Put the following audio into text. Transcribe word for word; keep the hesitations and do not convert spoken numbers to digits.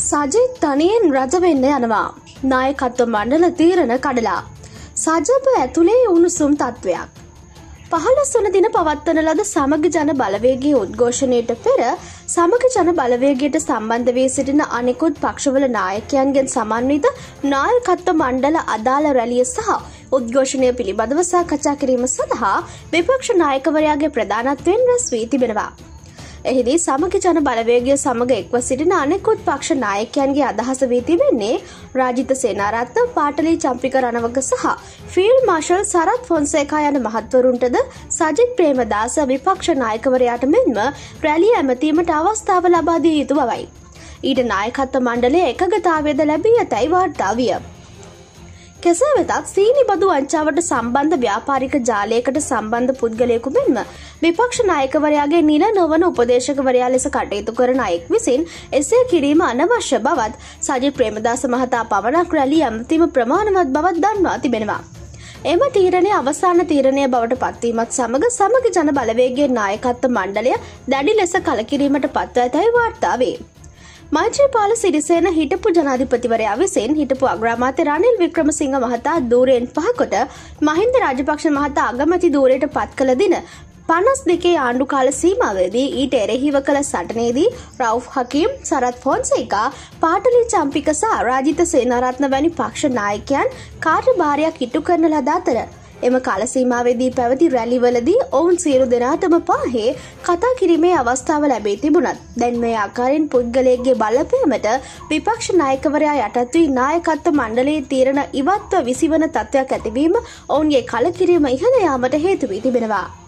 සජිත් තනියෙන් රජ වෙන්න යනවා. නායකත්ව මණ්ඩල තීරණ කඩලා. සජප ඇතුලේ උණුසුම් තත්වයක්. පහළොස් වන දින පවත්වන ලද සමග ජන බලවේගයේ උද්ඝෝෂණයට පෙර සමග ජන බලවේගයට සම්බන්ධ වී සිටින අනෙකුත් පක්ෂවල නායකයන්ගෙන් සමන්විත නායකත්ව මණ්ඩල අදාළ රැළිය සහ උද්ඝෝෂණය පිළිබඳව සාකච්ඡා කිරීම සඳහා විපක්ෂ නායකවරයාගේ ප්‍රධානත්වයෙන් රැස් වී තිබෙනවා. එහිදී සමග ජන බලවේගය සමග එක්ව සිටින අනෙකුත් පක්ෂ නායකයන්ගේ අදහස වී තිබෙන්නේ රාජිත සේනාරත්න, පාටලී චම්පික රණවක සහ ෆීල්ඩ් මාර්ෂල් සරත් ෆොන්සේකා යන මහත්වරුන්ටද සජිත් ප්‍රේමදාස විපක්ෂ නායකවරයාට මෙන්ම රැළිය ඇමතීමට අවස්ථාව ලබා දිය යුතු බවයි. ඊට නායකත්ව මණ්ඩලයේ එකගතාවයද ලැබී ඇතැයි වාර්තා විය. කෙසේ වෙතත් සීනි බදු වංචාවට සම්බන්ධ ව්‍යාපාරික ජාලයකට සම්බන්ධ පුද්ගලයෙකු මෙන්ම විපක්ෂ නායකවරයාගේ නිල නොවන උපදේශකවරයා ලෙස කටයුතු කරන අයෙක් විසින් එසේ කිරීම අනවශ්‍ය බවත් සජිත් ප්‍රේමදාස මහතා පවණක් රැළිය ඇමතීම ප්‍රමාණවත් බවත් දන්වා තිබෙනවා. එම තීරණය අවසාන තීරණය බවට පත්වීමත් සමග සමග ජන බලවේගයේ නායකත්ව මණ්ඩලය දැඩි ලෙස කලකිරීමට පත්ව ඇතැයි වාර්තා වේ. මෛත්‍රීපාල සිරිසේන හිටපු ජනාධිපතිවරයා විසින් හිටපු අග්‍රාමාත්‍ය රනිල් වික්‍රමසිංහ මහතා ධූරයෙන් පහකොට මහින්ද රාජපක්ෂ මහතා අගමැති ධූරයට පත් කළ දින පනස් දෙකේ ආණ්ඩු කාල සීමාවේදී ඊට එරෙහිව කළ සටනේදී රවුෆ් හකීම්, සරත් ෆොන්සේකා, පාටලී චම්පික සහ රාජිත සේනාරත්න වැනි පක්ෂ නායකයන් කාර්යභාරයක් ඉටු කරන ලද අතර එම කාල සීමාවේදී පැවති රැලිවලදී ඔවුන් සියලු දෙනාටම පාහේ කතා කිරීමේ අවස්ථාව ලැබී තිබුණත් දැන් මේ ආකාරයෙන් පුද්ගලයෙක්ගේ බලපෑමට විපක්ෂ නායකවරයා යටත් වී නායකත්ව මණ්ඩලයේ තීරණ ඉවත්ව විසිවන තත්ත්වයක් ඇතිවීම ඔවුන්ගේ කලකිරීම ඉහළ යාමට හේතු වී තිබෙනවා.